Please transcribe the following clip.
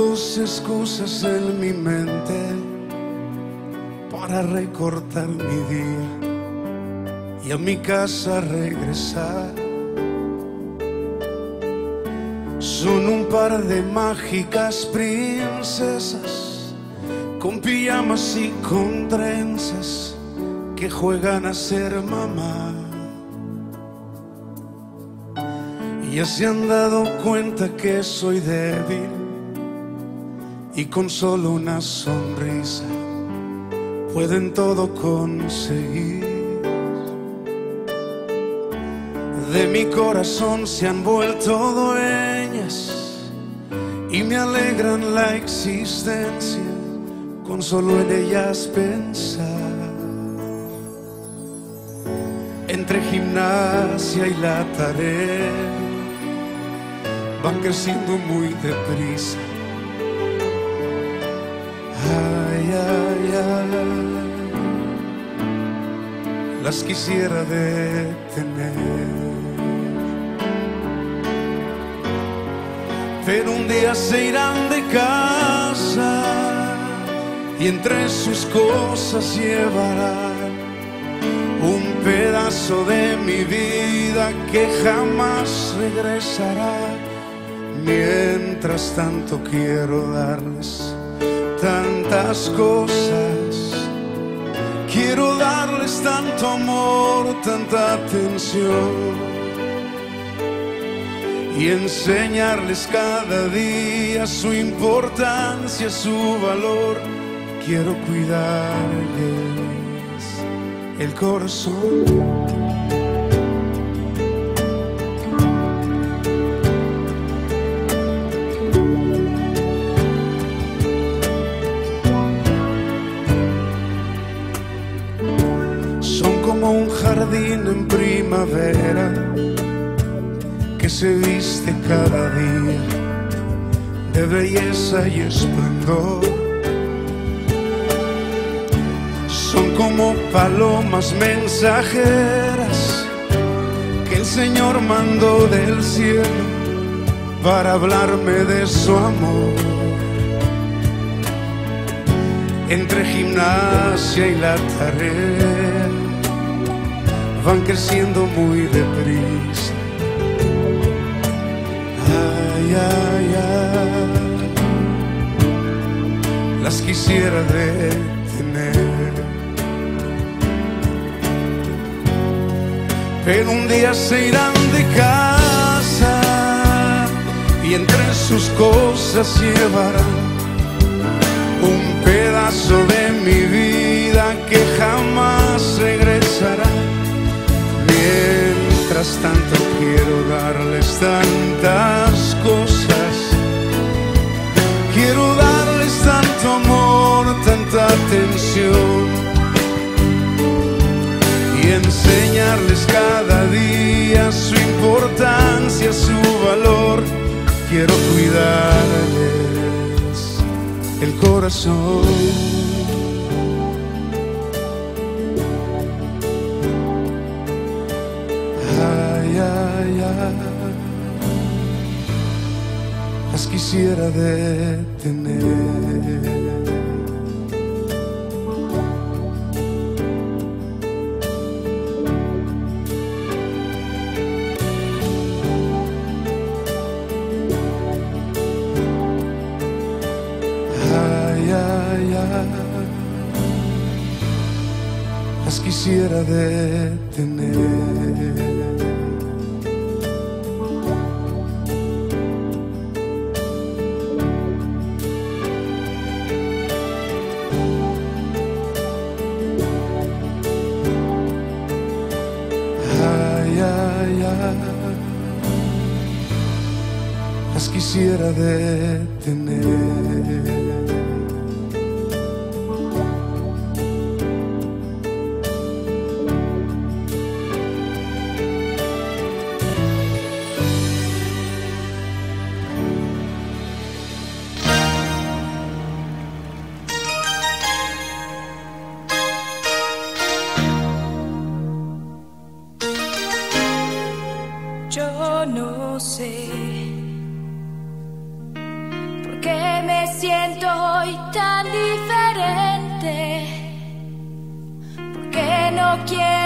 tus excusas en mi mente para recortar mi día y a mi casa regresar. Son un par de mágicas princesas con pijamas y con trenzas que juegan a ser mamá. Y ya se han dado cuenta que soy débil y con solo una sonrisa pueden todo conseguir. De mi corazón se han vuelto dueñas y me alegran la existencia con solo en ellas pensar. Entre gimnasia y la tarea van creciendo muy deprisa. Ay, ay, ay, las quisiera detener, pero un día se irán de casa y entre sus cosas llevarán un pedazo de mi vida que jamás regresará. Mientras tanto quiero darles tantas cosas, quiero darles tanto amor, tanta atención y enseñarles cada día su importancia, su valor. Quiero cuidarles el corazón. Como un jardín en primavera que se viste cada día de belleza y esplendor. Son como palomas mensajeras que el Señor mandó del cielo para hablarme de su amor. Entre gimnasia y la tarea van creciendo muy deprisa. Ay, ay, ay, las quisiera detener, pero un día se irán de casa y entre sus cosas llevarán un pedazo de mi vida que jamás regresará. Mientras tanto quiero darles tantas cosas, quiero darles tanto amor, tanta atención y enseñarles cada día su importancia, su valor. Quiero cuidarles el corazón. Las quisiera detener. Ay, ay, ay, las quisiera detener. Las quisiera detener. Yo no sé por qué me siento hoy tan diferente? ¿Por qué no quiero